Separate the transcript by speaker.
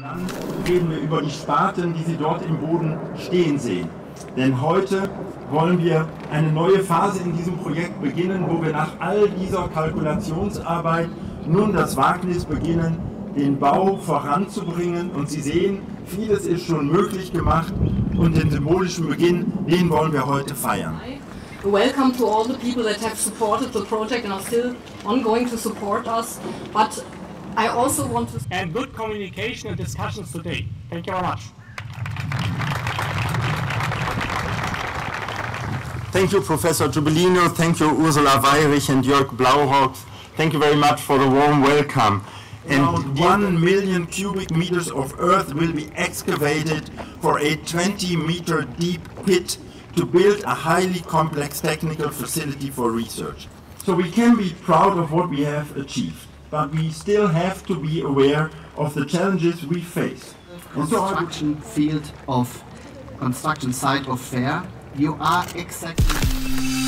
Speaker 1: Reden wir über die Spaten, die Sie dort im Boden stehen sehen. Denn heute wollen wir eine neue Phase in diesem Projekt beginnen, wo wir nach all dieser Kalkulationsarbeit nun das Wagnis beginnen, den Bau voranzubringen. Und Sie sehen, vieles ist schon möglich gemacht und den symbolischen Beginn, den wollen wir heute feiern.
Speaker 2: Welcome to all the people that have supported the project and are still ongoing to support us. But I also want to...
Speaker 3: And good communication and discussions today. Thank you very much.
Speaker 1: Thank you, Professor Giubellino. Thank you, Ursula Weyrich and Jörg Blauhaupt. Thank you very much for the warm welcome. And 1 million cubic meters of earth will be excavated for a 20-meter deep pit to build a highly complex technical facility for research. So we can be proud of what we have achieved, but we still have to be aware of the challenges we face.
Speaker 4: Construction field of construction site of Fair, you are exactly